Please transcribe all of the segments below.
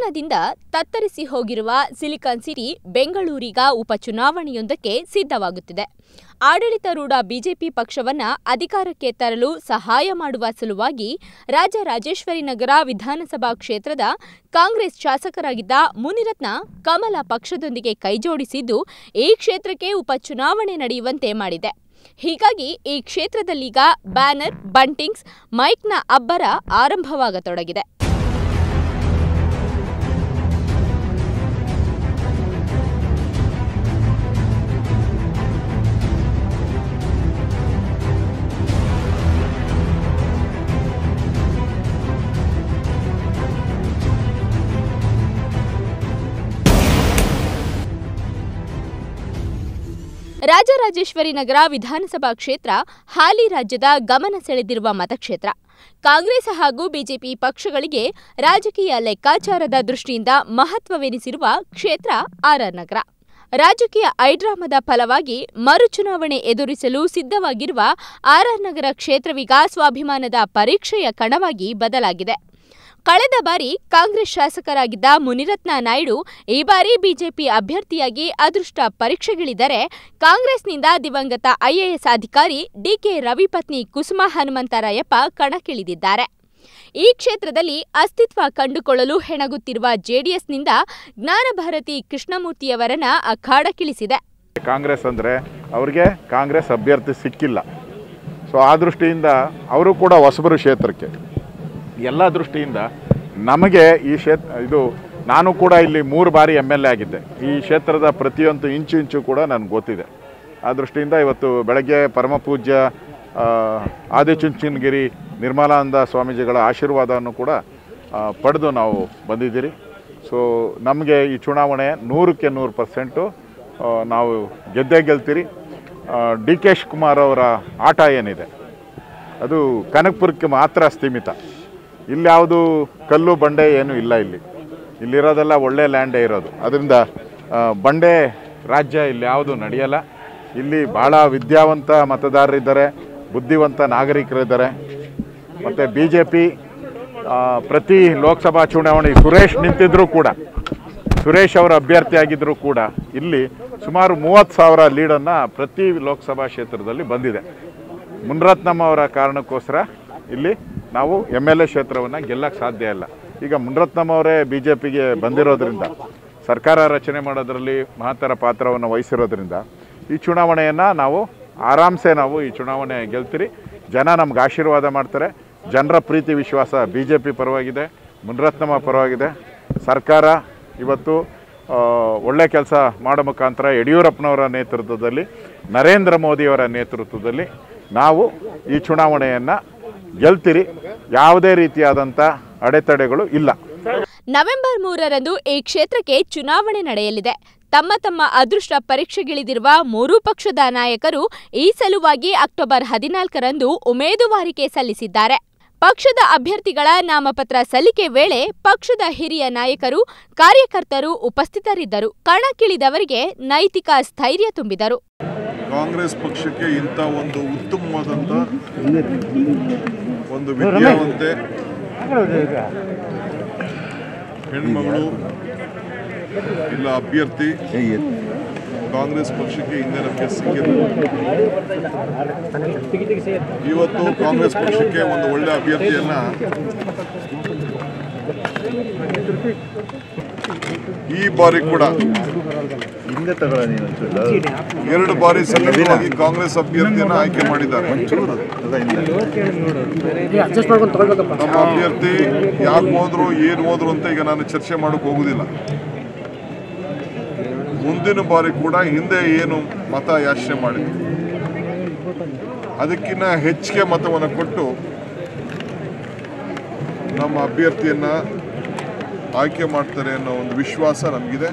ಅಸಮಾಧಾನದಿಂದ ತತ್ತರಿಸಿ ಹೋಗಿರುವ silicon city ಬೆಂಗಳೂರಿಗ ಉಪಚುನಾವಣೆಯೊಂದಕ್ಕೆ ಸಿದ್ಧವಾಗುತ್ತಿದೆ. ಆಡಳಿತಾರೂಢ ಬಿಜೆಪಿ ಪಕ್ಷವನ್ನ ಅಧಿಕಾರಕ್ಕೆ ತರಲು ಸಹಾಯ ಮಾಡುವ ಸಲುವಾಗಿ ರಾಜರಾಜೇಶ್ವರಿನಗರ ವಿಧಾನಸಭಾ ಕ್ಷೇತ್ರದ ಕಾಂಗ್ರೆಸ್ ಶಾಸಕರಾಗಿದ್ದ ಮುನಿರತ್ನ ಕಮಲ ಪಕ್ಷದೊಂದಿಗೆ ಕೈಜೋಡಿಸಿದ್ದು ಈ ಕ್ಷೇತ್ರಕ್ಕೆ ಉಪಚುನಾವಣೆ ನಡೆಯುವಂತೆ ಮಾಡಿದೆ. ಹೀಗಾಗಿ ಈ ಕ್ಷೇತ್ರದಲ್ಲೀಗ ಬ್ಯಾನರ್, ಬಂಟಿಂಗ್ಸ್, ಮೈಕ್ನ ಅಬ್ಬರ ಆರಂಭವಾಗತೊಡಗಿದೆ. ರಾಜರಾಜೇಶ್ವರಿನಗರ ವಿಧಾನಸಭಾ ಕ್ಷೇತ್ರ ಹಾಲಿ ರಾಜ್ಯದ ಗಮನ ಸೆಳೆದಿರುವ ಮತಕ್ಷೇತ್ರ. ಕಾಂಗ್ರೆಸ್ ಹಾಗೂ ಬಿಜೆಪಿ ಪಕ್ಷಗಳಿಗೆ ರಾಜಕೀಯ ಲೆಕ್ಕಾಚಾರದ ದೃಷ್ಟಿಯಿಂದ ಮಹತ್ವವೆನಿಸಿರುವ ಕ್ಷೇತ್ರ ಆರ್ಆರ್ ನಗರ. ರಾಜಕೀಯ ಐಡ್ರಾಮದ ಫಲವಾಗಿ ಮರುಚುನಾವಣೆ ಎದುರಿಸಲು ಸಿದ್ಧವಾಗಿರುವ ಆರ್ಆರ್ ನಗರ ಕ್ಷೇತ್ರವೀಗ ಸ್ವಾಭಿಮಾನದ ಪರೀಕ್ಷೆಯ ಕಣವಾಗಿ ಬದಲಾಗಿದೆ. ಕಳೆದ ಬಾರಿ ಕಾಂಗ್ರೆಸ್ ಶಾಸಕರಾಗಿದ್ದ ಮುನಿರತ್ನ ನಾಯ್ಡು ಈ ಬಾರಿ ಬಿಜೆಪಿ ಅಭ್ಯರ್ಥಿಯಾಗಿ ಅದೃಷ್ಟ ಪರೀಕ್ಷೆಗಿಳಿದರೆ, ಕಾಂಗ್ರೆಸ್ನಿಂದ ದಿವಂಗತ ಐಎಎಸ್ ಅಧಿಕಾರಿ ಡಿಕೆ ರವಿ ಪತ್ನಿ ಕುಸುಮಾ ಹನುಮಂತರಾಯಪ್ಪ ಕಣಕ್ಕಿಳಿದಿದ್ದಾರೆ. ಈ ಕ್ಷೇತ್ರದಲ್ಲಿ ಅಸ್ತಿತ್ವ ಕಂಡುಕೊಳ್ಳಲು ಹೆಣಗುತ್ತಿರುವ ಜೆಡಿಎಸ್ನಿಂದ ಜ್ಞಾನಭಾರತಿ ಕೃಷ್ಣಮೂರ್ತಿಯವರನ್ನ ಅಖಾಡಕ್ಕಿಳಿಸಿದೆ. ಕಾಂಗ್ರೆಸ್ ಅಂದರೆ ಅವರಿಗೆ ಕಾಂಗ್ರೆಸ್ ಅಭ್ಯರ್ಥಿ ಸಿಕ್ಕಿಲ್ಲ. ಸೊ ಆ ದೃಷ್ಟಿಯಿಂದ ಅವರು ಕೂಡ ಹೊಸಬರು ಕ್ಷೇತ್ರಕ್ಕೆ. ಎಲ್ಲ ದೃಷ್ಟಿಯಿಂದ ನಮಗೆ ಈ ಇದು ನಾನು ಕೂಡ ಇಲ್ಲಿ 3 ಬಾರಿ MLA ಆಗಿದ್ದೆ. ಈ ಕ್ಷೇತ್ರದ ಪ್ರತಿಯೊಂದು ಇಂಚು ಕೂಡ ನನಗೆ ಗೊತ್ತಿದೆ. ಆ ದೃಷ್ಟಿಯಿಂದ ಇವತ್ತು ಬೆಳಗ್ಗೆ ಪರಮಪೂಜ್ಯ ಆದಿಚುಂಚನಗಿರಿ ನಿರ್ಮಲಾನಂದ ಸ್ವಾಮೀಜಿಗಳ ಆಶೀರ್ವಾದವನ್ನು ಕೂಡ ಪಡೆದು ನಾವು ಬಂದಿದ್ದೀರಿ. ಸೊ ನಮಗೆ ಈ ಚುನಾವಣೆ 100ಕ್ಕೆ 100% ನಾವು ಗೆಲ್ತೀರಿ. DK ಶಿವಕುಮಾರ್ ಅವರ ಆಟ ಏನಿದೆ ಅದು ಕನಕಪುರಕ್ಕೆ ಮಾತ್ರ ಸೀಮಿತ. ಇಲ್ಲಿ ಯಾವುದು ಕಲ್ಲು ಬಂಡೆ ಏನೂ ಇಲ್ಲ. ಇಲ್ಲಿರೋದೆಲ್ಲ ಒಳ್ಳೆ ಲ್ಯಾಂಡೇ ಇರೋದು. ಅದರಿಂದ ಬಂಡೆ ರಾಜ್ಯ ಇಲ್ಲಿ ಯಾವುದು ನಡೆಯಲ್ಲ. ಇಲ್ಲಿ ಭಾಳ ವಿದ್ಯಾವಂತ ಮತದಾರರಿದ್ದಾರೆ, ಬುದ್ಧಿವಂತ ನಾಗರಿಕರಿದ್ದಾರೆ. ಮತ್ತು BJP ಪ್ರತಿ ಲೋಕಸಭಾ ಚುನಾವಣೆ ಸುರೇಶ್ ನಿಂತಿದ್ದರೂ ಕೂಡ, ಸುರೇಶ್ ಅವರ ಅಭ್ಯರ್ಥಿಯಾಗಿದ್ದರೂ ಕೂಡ ಇಲ್ಲಿ ಸುಮಾರು 30,000 ಲೀಡನ್ನು ಪ್ರತಿ ಲೋಕಸಭಾ ಕ್ಷೇತ್ರದಲ್ಲಿ ಬಂದಿದೆ. ಮುನಿರತ್ನಮ್ಮ ಅವರ ಕಾರಣಕ್ಕೋಸ್ಕರ ಇಲ್ಲಿ ನಾವು MLA ಕ್ಷೇತ್ರವನ್ನು ಗೆಲ್ಲಕ್ಕೆ ಸಾಧ್ಯ ಇಲ್ಲ. ಈಗ ಮುನಿರತ್ನಮ್ಮ ಅವರೇ BJPಗೆ ಬಂದಿರೋದ್ರಿಂದ, ಸರ್ಕಾರ ರಚನೆ ಮಾಡೋದರಲ್ಲಿ ಮಹತ್ತರ ಪಾತ್ರವನ್ನು ವಹಿಸಿರೋದ್ರಿಂದ ಈ ಚುನಾವಣೆಯನ್ನು ನಾವು ಆರಾಮ್ಸೆ ಈ ಚುನಾವಣೆ ಗೆಲ್ತೀರಿ. ಜನ ನಮ್ಗೆ ಆಶೀರ್ವಾದ ಮಾಡ್ತಾರೆ. ಜನರ ಪ್ರೀತಿ ವಿಶ್ವಾಸ BJP ಪರವಾಗಿದೆ, ಮುನಿರತ್ನಮ್ಮ ಪರವಾಗಿದೆ. ಸರ್ಕಾರ ಇವತ್ತು ಒಳ್ಳೆ ಕೆಲಸ ಮಾಡೋ ಮುಖಾಂತರ ಯಡಿಯೂರಪ್ಪನವರ ನೇತೃತ್ವದಲ್ಲಿ, ನರೇಂದ್ರ ಮೋದಿಯವರ ನೇತೃತ್ವದಲ್ಲಿ ನಾವು ಈ ಚುನಾವಣೆಯನ್ನು ಗೆಲ್ತೀರಿ. ಯಾವುದೇ ರೀತಿಯಾದಂಥ ಅಡೆತಡೆಗಳು ಇಲ್ಲ. ನವೆಂಬರ್ 3ರಂದು ಈ ಕ್ಷೇತ್ರಕ್ಕೆ ಚುನಾವಣೆ ನಡೆಯಲಿದೆ. ತಮ್ಮ ಅದೃಷ್ಟ ಪರೀಕ್ಷೆಗಿಳಿದಿರುವ 3 ಪಕ್ಷದ ನಾಯಕರು ಈ ಸಲುವಾಗಿ ಅಕ್ಟೋಬರ್ 14ರಂದು ಉಮೇದುವಾರಿಕೆ ಸಲ್ಲಿಸಿದ್ದಾರೆ. ಪಕ್ಷದ ಅಭ್ಯರ್ಥಿಗಳ ನಾಮಪತ್ರ ಸಲ್ಲಿಕೆ ವೇಳೆ ಪಕ್ಷದ ಹಿರಿಯ ನಾಯಕರು, ಕಾರ್ಯಕರ್ತರು ಉಪಸ್ಥಿತರಿದ್ದರು. ಕಣಕ್ಕಿಳಿದವರಿಗೆ ನೈತಿಕ ಸ್ಥೈರ್ಯ ತುಂಬಿದರು. ಕಾಂಗ್ರೆಸ್ ಪಕ್ಷಕ್ಕೆ ಇಂಥ ಒಂದು ಉತ್ತಮವಾದಂಥ ಒಂದು ವಿದ್ಯಾವಂತೆ ಹೆಣ್ಮಗಳು ಇಲ್ಲ ಅಭ್ಯರ್ಥಿ ಕಾಂಗ್ರೆಸ್ ಪಕ್ಷಕ್ಕೆ ಹಿಂದೆ ನಮಗೆ ಸಿಕ್ಕಿದೆ. ಇವತ್ತು ಕಾಂಗ್ರೆಸ್ ಪಕ್ಷಕ್ಕೆ ಒಂದು ಒಳ್ಳೆ ಅಭ್ಯರ್ಥಿಯನ್ನ ಈ ಬಾರಿ ಕೂಡ 2 ಬಾರಿ ಸತತವಾಗಿ ಕಾಂಗ್ರೆಸ್ ಅಭ್ಯರ್ಥಿಯನ್ನು ಆಯ್ಕೆ ಮಾಡಿದ್ದಾರೆ. ನಮ್ಮ ಅಭ್ಯರ್ಥಿ ಯಾಕೆ ಹೋದ್ರು, ಏನು ಹೋದ್ರು ಅಂತ ಈಗ ನಾನು ಚರ್ಚೆ ಮಾಡೋಕೆ ಹೋಗುದಿಲ್ಲ. ಮುಂದಿನ ಬಾರಿ ಕೂಡ ಹಿಂದೆ ಏನು ಮತ ಯಾಚನೆ ಮಾಡಿದ್ರು ಅದಕ್ಕಿಂತ ಹೆಚ್ಚಿಗೆ ಮತವನ್ನು ಕೊಟ್ಟು ನಮ್ಮ ಅಭ್ಯರ್ಥಿಯನ್ನ ಆಯ್ಕೆ ಮಾಡ್ತಾರೆ ಅನ್ನೋ ಒಂದು ವಿಶ್ವಾಸ ನಮಗಿದೆ.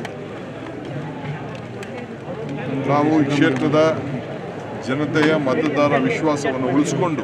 ನಾವು ಈ ಕ್ಷೇತ್ರದ ಜನತೆಯ ಮತದಾರ ವಿಶ್ವಾಸವನ್ನು ಉಳಿಸಿಕೊಂಡು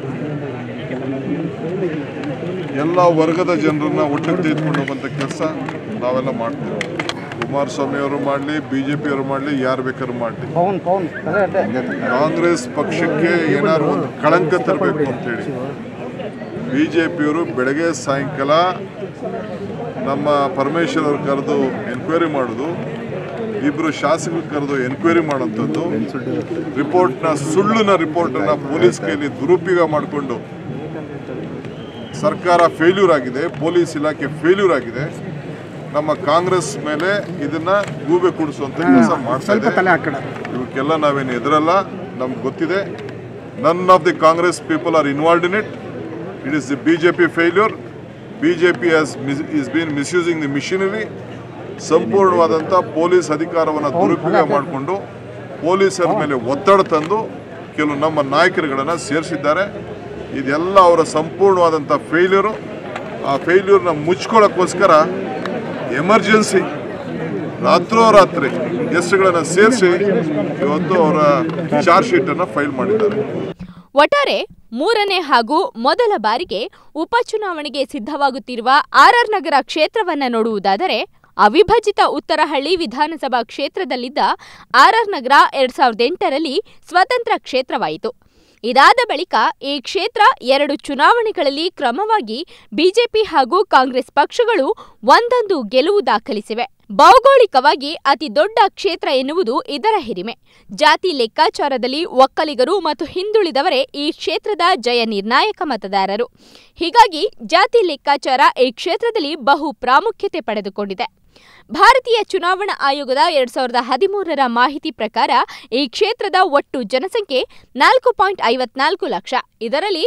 ಎಲ್ಲ ವರ್ಗದ ಜನರನ್ನ ಒಟ್ಟಿಗೆ ತೆಗೆದುಕೊಂಡು ಹೋಗುವಂಥ ಕೆಲಸ ನಾವೆಲ್ಲ ಮಾಡ್ತೀವಿ. ಕುಮಾರಸ್ವಾಮಿ ಅವರು ಮಾಡಲಿ, BJP ಅವರು ಮಾಡಲಿ, ಯಾರು ಬೇಕಾದ್ರೂ ಮಾಡಲಿ, ಕಾಂಗ್ರೆಸ್ ಪಕ್ಷಕ್ಕೆ ಏನಾದ್ರು ಒಂದು ಕಳಂಕ ತರಬೇಕು ಅಂತೇಳಿ BJP ಅವರು ಬೆಳಗ್ಗೆ ಸಾಯಂಕಾಲ ನಮ್ಮ ಪರಮೇಶ್ವರ್ ಅವ್ರು ಕರೆದು ಎನ್ಕ್ವೈರಿ ಮಾಡೋದು, ಇಬ್ಬರು ಶಾಸಕರು ಕರೆದು ಎನ್ಕ್ವೈರಿ ಮಾಡೋಂಥದ್ದು, ರಿಪೋರ್ಟ್ನ ಸುಳ್ಳಿನ ರಿಪೋರ್ಟನ್ನು ಪೊಲೀಸ್ ಕೈಯಲ್ಲಿ ದುರುಪಯೋಗ ಮಾಡಿಕೊಂಡು ಸರ್ಕಾರ ಫೇಲ್ಯೂರ್ ಆಗಿದೆ, ಪೊಲೀಸ್ ಇಲಾಖೆ ಫೇಲ್ಯೂರ್ ಆಗಿದೆ. ನಮ್ಮ ಕಾಂಗ್ರೆಸ್ ಮೇಲೆ ಇದನ್ನ ಗೂಬೆ ಕೂಡಿಸುವಂತ ಕೆಲಸ ಮಾಡ್ತಾ ಇದೆ. ಇವಕ್ಕೆಲ್ಲ ನಾವೇನು ಎದುರಲ್ಲ, ನಮ್ಗೆ ಗೊತ್ತಿದೆ. None of the Congress people are involved in it. It is the BJP failure. BJP is been misusing the machinery. ಸಂಪೂರ್ಣವಾದಂಥ ಪೊಲೀಸ್ ಅಧಿಕಾರವನ್ನು ದುರುಪಯೋಗ ಮಾಡಿಕೊಂಡು ಪೊಲೀಸರ ಮೇಲೆ ಒತ್ತಡ ತಂದು ಕೆಲವು ನಮ್ಮ ನಾಯಕರುಗಳನ್ನು ಸೇರಿಸಿದ್ದಾರೆ. ಇದೆಲ್ಲ ಅವರ ಸಂಪೂರ್ಣವಾದಂಥ ಫೇಲ್ಯೂರು. ಆ ಫೇಲ್ಯೂರ್ನ ಮುಚ್ಕೊಳ್ಳೋಕ್ಕೋಸ್ಕರ ಎಮರ್ಜೆನ್ಸಿ ರಾತ್ರೋರಾತ್ರಿ ಗೆಸ್ಟ್ಗಳನ್ನು ಸೇರಿಸಿ ಇವತ್ತು ಅವರ ಚಾರ್ಜ್ ಶೀಟನ್ನು ಫೈಲ್ ಮಾಡಿದ್ದಾರೆ. ಒಟ್ಟಾರೆ ಮೂರನೇ ಹಾಗೂ ಮೊದಲ ಬಾರಿಗೆ ಉಪಚುನಾವಣೆಗೆ ಸಿದ್ಧವಾಗುತ್ತಿರುವ ಆರ್ಆರ್ ನಗರ ಕ್ಷೇತ್ರವನ್ನ ನೋಡುವುದಾದರೆ ಅವಿಭಜಿತ ಉತ್ತರಹಳ್ಳಿ ವಿಧಾನಸಭಾ ಕ್ಷೇತ್ರದಲ್ಲಿದ್ದ ಆರ್ಆರ್ ನಗರ 2008ರಲ್ಲಿ ಸ್ವತಂತ್ರ ಕ್ಷೇತ್ರವಾಯಿತು. ಇದಾದ ಬಳಿಕ ಈ ಕ್ಷೇತ್ರ 2 ಚುನಾವಣೆಗಳಲ್ಲಿ ಕ್ರಮವಾಗಿ ಬಿಜೆಪಿ ಹಾಗೂ ಕಾಂಗ್ರೆಸ್ ಪಕ್ಷಗಳು ಒಂದೊಂದು ಗೆಲುವು ದಾಖಲಿಸಿವೆ. ಭೌಗೋಳಿಕವಾಗಿ ಅತಿ ದೊಡ್ಡ ಕ್ಷೇತ್ರ ಎನ್ನುವುದು ಇದರ ಹಿರಿಮೆ. ಜಾತಿ ಲೆಕ್ಕಾಚಾರದಲ್ಲಿ ಒಕ್ಕಲಿಗರು ಮತ್ತು ಹಿಂದುಳಿದವರೇ ಈ ಕ್ಷೇತ್ರದ ಜಯ ನಿರ್ಣಾಯಕ ಮತದಾರರು. ಹೀಗಾಗಿ ಜಾತಿ ಲೆಕ್ಕಾಚಾರ ಈ ಕ್ಷೇತ್ರದಲ್ಲಿ ಬಹು ಪ್ರಾಮುಖ್ಯತೆ ಪಡೆದುಕೊಂಡಿದೆ. ಭಾರತೀಯ ಚುನಾವಣಾ ಆಯೋಗದ 2013ರ ಮಾಹಿತಿ ಪ್ರಕಾರ ಈ ಕ್ಷೇತ್ರದ ಒಟ್ಟು ಜನಸಂಖ್ಯೆ 4.54 ಲಕ್ಷ. ಇದರಲ್ಲಿ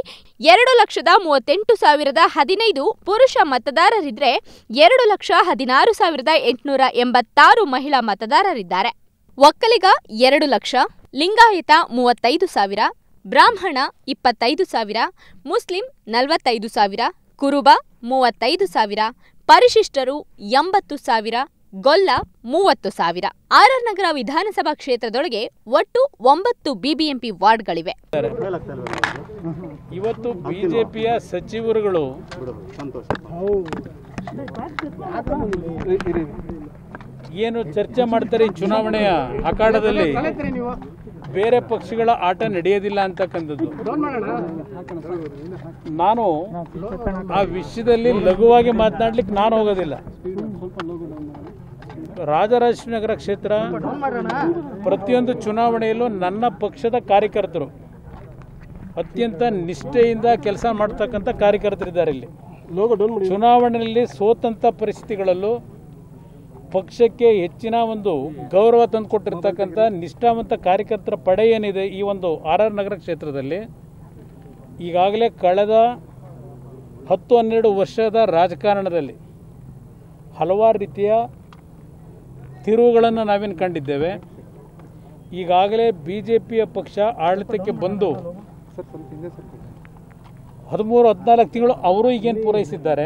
2,38,015 ಪುರುಷ ಮತದಾರರಿದ್ದರೆ 2,16,886 ಮಹಿಳಾ ಮತದಾರರಿದ್ದಾರೆ. ಒಕ್ಕಲಿಗ 2 ಲಕ್ಷ, ಲಿಂಗಾಯತ 35,000, ಬ್ರಾಹ್ಮಣ 25,000, ಮುಸ್ಲಿಂ 45,000, ಕುರುಬ 35,000, ಪರಿಶಿಷ್ಟರು 80,000, ಗೊಲ್ಲ 30,000. ಆರ್ಆರ್ ನಗರ ವಿಧಾನಸಭಾ ಕ್ಷೇತ್ರದೊಳಗೆ ಒಟ್ಟು 9 ಬಿಬಿಎಂಪಿ ವಾರ್ಡ್ಗಳಿವೆ. ಇವತ್ತು ಬಿಜೆಪಿಯ ಸಚಿವರುಗಳು ಏನು ಚರ್ಚೆ ಮಾಡ್ತಾರೆ ಈ ಚುನಾವಣೆಯ ಅಖಾಡದಲ್ಲಿ, ಬೇರೆ ಪಕ್ಷಗಳ ಆಟ ನಡೆಯೋದಿಲ್ಲ ಅಂತಕ್ಕಂಥದ್ದು. ನಾನು ಆ ವಿಷಯದಲ್ಲಿ ಲಘುವಾಗಿ ಮಾತನಾಡ್ಲಿಕ್ಕೆ ನಾನು ಹೋಗೋದಿಲ್ಲ. ರಾಜರಾಜೇಶ್ವರಿನಗರ ಕ್ಷೇತ್ರ ಪ್ರತಿಯೊಂದು ಚುನಾವಣೆಯಲ್ಲೂ ನನ್ನ ಪಕ್ಷದ ಕಾರ್ಯಕರ್ತರು ಅತ್ಯಂತ ನಿಷ್ಠೆಯಿಂದ ಕೆಲಸ ಮಾಡ್ತಕ್ಕಂಥ ಕಾರ್ಯಕರ್ತರಿದ್ದಾರೆ. ಇಲ್ಲಿ ಚುನಾವಣೆಯಲ್ಲಿ ಸೋತಂಥ ಪರಿಸ್ಥಿತಿಗಳಲ್ಲೂ ಪಕ್ಷಕ್ಕೆ ಹೆಚ್ಚಿನ ಒಂದು ಗೌರವ ತಂದುಕೊಟ್ಟಿರ್ತಕ್ಕಂಥ ನಿಷ್ಠಾವಂತ ಕಾರ್ಯಕರ್ತರ ಪಡೆ ಏನಿದೆ ಈ ಒಂದು ಆರ್ಆರ್ ನಗರ ಕ್ಷೇತ್ರದಲ್ಲಿ, ಈಗಾಗಲೇ ಕಳೆದ 10-12 ವರ್ಷದ ರಾಜಕಾರಣದಲ್ಲಿ ಹಲವಾರು ರೀತಿಯ ತಿರುವುಗಳನ್ನು ನಾವೇನು ಕಂಡಿದ್ದೇವೆ. ಈಗಾಗಲೇ ಬಿಜೆಪಿಯ ಪಕ್ಷ ಆಡಳಿತಕ್ಕೆ ಬಂದು 13-14 ತಿಂಗಳು ಅವರು ಈಗೇನು ಪೂರೈಸಿದ್ದಾರೆ,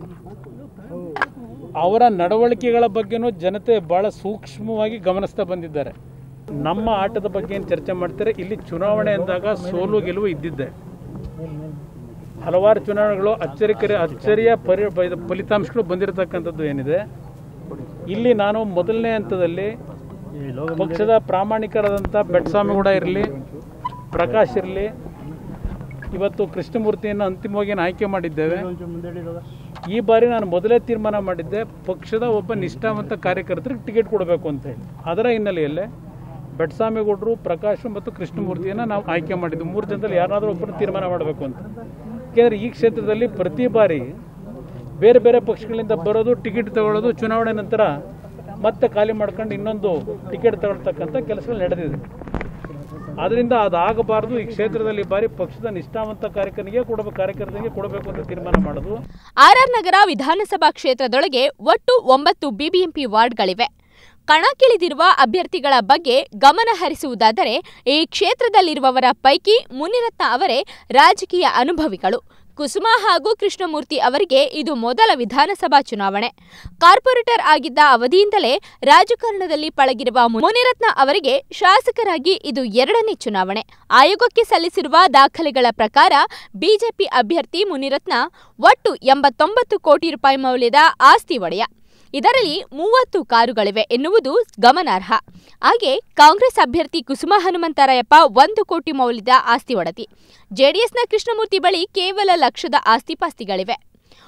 ಅವರ ನಡವಳಿಕೆಗಳ ಬಗ್ಗೆನೂ ಜನತೆ ಬಹಳ ಸೂಕ್ಷ್ಮವಾಗಿ ಗಮನಿಸ್ತಾ ಬಂದಿದ್ದಾರೆ. ನಮ್ಮ ಆಟದ ಬಗ್ಗೆ ಏನು ಚರ್ಚೆ ಮಾಡ್ತಾರೆ, ಇಲ್ಲಿ ಚುನಾವಣೆ ಅಂದಾಗ ಸೋಲು ಗೆಲುವು ಇದ್ದಿದ್ದೆ. ಹಲವಾರು ಚುನಾವಣೆಗಳು ಅಚ್ಚರಿಯ ಫಲಿತಾಂಶಗಳು ಬಂದಿರತಕ್ಕಂಥದ್ದು ಏನಿದೆ. ಇಲ್ಲಿ ನಾನು ಮೊದಲನೇ ಹಂತದಲ್ಲಿ ಪಕ್ಷದ ಪ್ರಾಮಾಣಿಕರಾದಂಥ ಬೆಟ್ಟಸ್ವಾಮಿಗೌಡ ಇರಲಿ, ಪ್ರಕಾಶ್ ಇರಲಿ, ಇವತ್ತು ಕೃಷ್ಣಮೂರ್ತಿಯನ್ನು ಅಂತಿಮವಾಗಿ ಆಯ್ಕೆ ಮಾಡಿದ್ದೇವೆ. ಈ ಬಾರಿ ನಾನು ಮೊದಲೇ ತೀರ್ಮಾನ ಮಾಡಿದ್ದೆ, ಪಕ್ಷದ ಒಬ್ಬ ನಿಷ್ಠಾವಂತ ಕಾರ್ಯಕರ್ತರಿಗೆ ಟಿಕೆಟ್ ಕೊಡಬೇಕು ಅಂತ ಹೇಳಿ. ಅದರ ಹಿನ್ನೆಲೆಯಲ್ಲೇ ಬೆಟ್ಟಸ್ವಾಮಿಗೌಡರು, ಪ್ರಕಾಶ್ ಮತ್ತು ಕೃಷ್ಣಮೂರ್ತಿಯನ್ನು ನಾವು ಆಯ್ಕೆ ಮಾಡಿದ್ದು. 3 ಜನದಲ್ಲಿ ಯಾರಾದರೂ ಒಬ್ಬರನ್ನು ತೀರ್ಮಾನ ಮಾಡಬೇಕು ಅಂತ. ಯಾಕೆಂದರೆ ಈ ಕ್ಷೇತ್ರದಲ್ಲಿ ಪ್ರತಿ ಬಾರಿ ಬೇರೆ ಬೇರೆ ಪಕ್ಷಗಳಿಂದ ಬರೋದು, ಟಿಕೆಟ್ ತಗೊಳ್ಳೋದು, ಚುನಾವಣೆ ನಂತರ ಮತ್ತೆ ಖಾಲಿ ಮಾಡ್ಕೊಂಡು ಇನ್ನೊಂದು ಟಿಕೆಟ್ ತಗೊಳ್ತಕ್ಕಂಥ ಕೆಲಸಗಳು ನಡೆದಿದೆ. ಆದ್ದರಿಂದ ಅದಾಗಬಾರದು. ಈ ಕ್ಷೇತ್ರದಲ್ಲಿ ಬಾರಿ ಪಕ್ಷದ ನಿಷ್ಠಾವಂತ ಕಾರ್ಯಕರ್ತನಿಗೆ ಕೊಡಬೇಕು ಅಂತ ತೀರ್ಮಾನ ಮಾಡೋದು. ಆರ್ಆರ್ ನಗರ ವಿಧಾನಸಭಾ ಕ್ಷೇತ್ರದೊಳಗೆ ಒಟ್ಟು 9 ಬಿಬಿಎಂಪಿ ವಾರ್ಡ್ಗಳಿವೆ. ಕಣಕ್ಕಿಳಿದಿರುವ ಅಭ್ಯರ್ಥಿಗಳ ಬಗ್ಗೆ ಗಮನ ಹರಿಸುವುದಾದರೆ ಈ ಕ್ಷೇತ್ರದಲ್ಲಿರುವವರ ಪೈಕಿ ಮುನಿರತ್ನ ಅವರೇ ರಾಜಕೀಯ ಅನುಭವಿಗಳು. ಕುಸುಮಾ ಹಾಗೂ ಕೃಷ್ಣಮೂರ್ತಿ ಅವರಿಗೆ ಇದು ಮೊದಲ ವಿಧಾನಸಭಾ ಚುನಾವಣೆ. ಕಾರ್ಪೊರೇಟರ್ ಆಗಿದ್ದ ಅವಧಿಯಿಂದಲೇ ರಾಜಕಾರಣದಲ್ಲಿ ಪಳಗಿರುವ ಮುನಿರತ್ನ ಅವರಿಗೆ ಶಾಸಕರಾಗಿ ಇದು 2ನೇ ಚುನಾವಣೆ. ಆಯೋಗಕ್ಕೆ ಸಲ್ಲಿಸಿರುವ ದಾಖಲೆಗಳ ಪ್ರಕಾರ ಬಿಜೆಪಿ ಅಭ್ಯರ್ಥಿ ಮುನಿರತ್ನ ಒಟ್ಟು 89 ಕೋಟಿ ರೂಪಾಯಿ ಮೌಲ್ಯದ ಆಸ್ತಿ ಒಡೆಯ. ಇದರಲ್ಲಿ 30 ಕಾರುಗಳಿವೆ ಎನ್ನುವುದು ಗಮನಾರ್ಹ. ಹಾಗೆ ಕಾಂಗ್ರೆಸ್ ಅಭ್ಯರ್ಥಿ ಕುಸುಮಾ ಹನುಮಂತರಾಯಪ್ಪ 1 ಕೋಟಿ ಮೌಲ್ಯದ ಆಸ್ತಿ ಒಡತಿ. ಜೆಡಿಎಸ್ನ ಕೃಷ್ಣಮೂರ್ತಿ ಬಳಿ ಕೇವಲ ಲಕ್ಷದ ಆಸ್ತಿಪಾಸ್ತಿಗಳಿವೆ.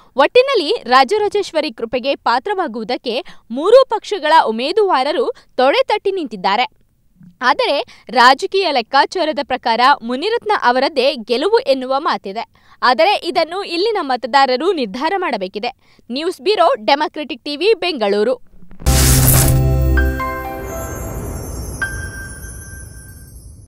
ಒಟ್ಟಿನಲ್ಲಿ ರಾಜರಾಜೇಶ್ವರಿ ಕೃಪೆಗೆ ಪಾತ್ರವಾಗುವುದಕ್ಕೆ ಮೂರೂ ಪಕ್ಷಗಳ ಉಮೇದುವಾರರು ತೊಡೆತಟ್ಟಿ ನಿಂತಿದ್ದಾರೆ. ಆದರೆ ರಾಜಕೀಯ ಲೆಕ್ಕಾಚಾರದ ಪ್ರಕಾರ ಮುನಿರತ್ನ ಅವರದ್ದೇ ಗೆಲುವು ಎನ್ನುವ ಮಾತಿದೆ. ಆದರೆ ಇದನ್ನು ಇಲ್ಲಿನ ಮತದಾರರು ನಿರ್ಧಾರ ಮಾಡಬೇಕಿದೆ. News bureau, democratic TV, Bengaluru.